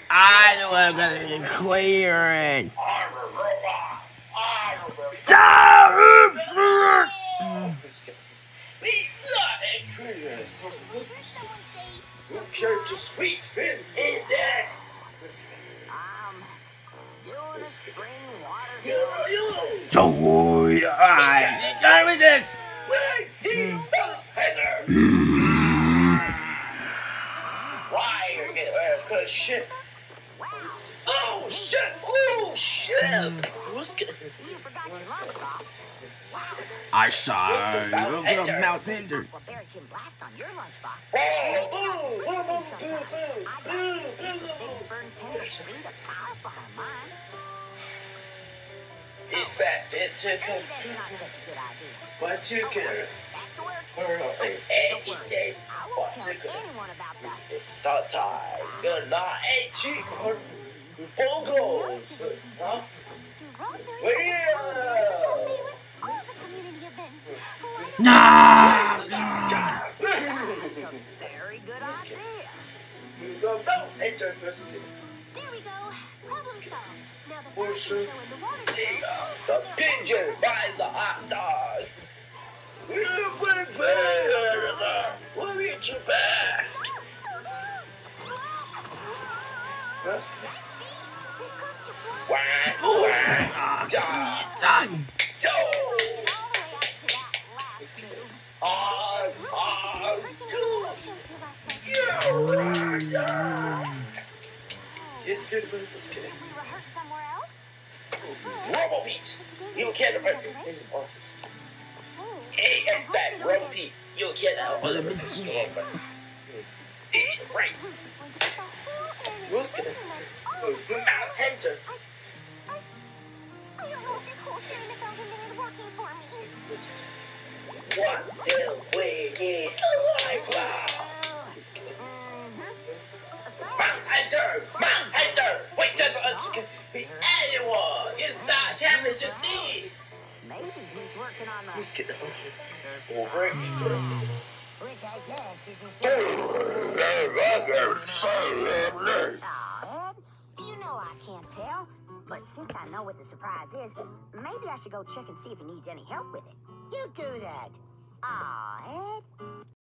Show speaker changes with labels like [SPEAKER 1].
[SPEAKER 1] I know I'm gonna clear it.
[SPEAKER 2] You're too sweet in there.
[SPEAKER 3] Doing a spring water
[SPEAKER 1] Don't worry, I'm done with this.
[SPEAKER 2] Why are you getting cause shit? Oh shit! Oh shit! Who's getting?
[SPEAKER 3] You forgot your lunchbox.
[SPEAKER 1] I saw a mouse enter.
[SPEAKER 3] Barry can blast on your lunchbox.
[SPEAKER 2] Oh, boo, boo, boo, boo, boo, boo, He said it took us, but took it. Any day, but took it. It's sometimes you're not a cheap or bongos. Huh?
[SPEAKER 1] No!
[SPEAKER 3] Very good idea.
[SPEAKER 2] The mouse interesting.
[SPEAKER 4] There we go. Problem solved. Now the
[SPEAKER 2] For
[SPEAKER 4] fashion
[SPEAKER 2] sure.
[SPEAKER 4] show in the water show.
[SPEAKER 2] The pigeon by the hot dog. We'll get you back. That's
[SPEAKER 1] Done.
[SPEAKER 2] This good.
[SPEAKER 4] We rehearse somewhere else?
[SPEAKER 2] Robo-beat. You can't break it in the office. Hey, it's that Robo-beat. You can't
[SPEAKER 1] Let me see.
[SPEAKER 2] Right. Who's gonna? The mouse hunter.
[SPEAKER 4] I don't know if this whole sharing the fountain thing is working for me.
[SPEAKER 2] 1, 2, 3, wow. Mouse hunter! Mouse hunter! Wait just a second. Anyone is not having to leave.
[SPEAKER 3] Maybe he's working on the
[SPEAKER 2] Let's get the hunter. Over
[SPEAKER 3] which I guess is you know I can't tell. But since I know what the surprise is, maybe I should go check and see if he needs any help with it. You do that. Aw, Ed.